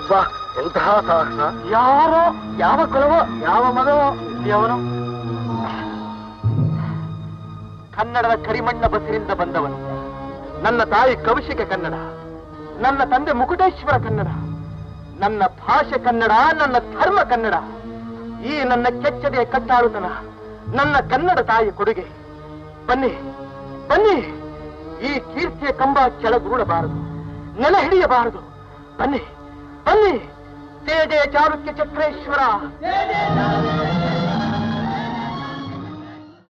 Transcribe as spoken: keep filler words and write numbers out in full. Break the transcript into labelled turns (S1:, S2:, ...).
S1: ಅಬ್ಬಾ ಎಂತಹ ಸಾಹಸ! ಯಾರೋ ಯಾವ ಕುಲವೋ ಯಾವ ಮಗವೋ ಅವನು ಕನ್ನಡದ ಕರಿಮಣ್ಣ ಬಸಿರಿಂದ ಬಂದವನು. ನನ್ನ ತಾಯಿ ಕೌಶಿಕ ಕನ್ನಡ, ನನ್ನ ತಂದೆ ಮುಕುಟೇಶ್ವರ ಕನ್ನಡ, ನನ್ನ ಭಾಷೆ ಕನ್ನಡ, ನನ್ನ ಧರ್ಮ ಕನ್ನಡ. ಈ ನನ್ನ ಕೆಚ್ಚದೆಯ ಕಟ್ಟಾಳುತನ ನನ್ನ ಕನ್ನಡ ತಾಯಿ ಕೊಡುಗೆ. ಬನ್ನಿ ಬನ್ನಿ, ಈ ಕೀರ್ತಿಯ ಕಂಬ ಕೆಳಗೂಡಬಾರದು, ನೆಲ ಹಿಡಿಯಬಾರದು. ಬನ್ನಿ ಬನ್ನಿ, ಜಯ ಜಯ ಚಾಲುಕ್ಯ ಚಕ್ರೇಶ್ವರ.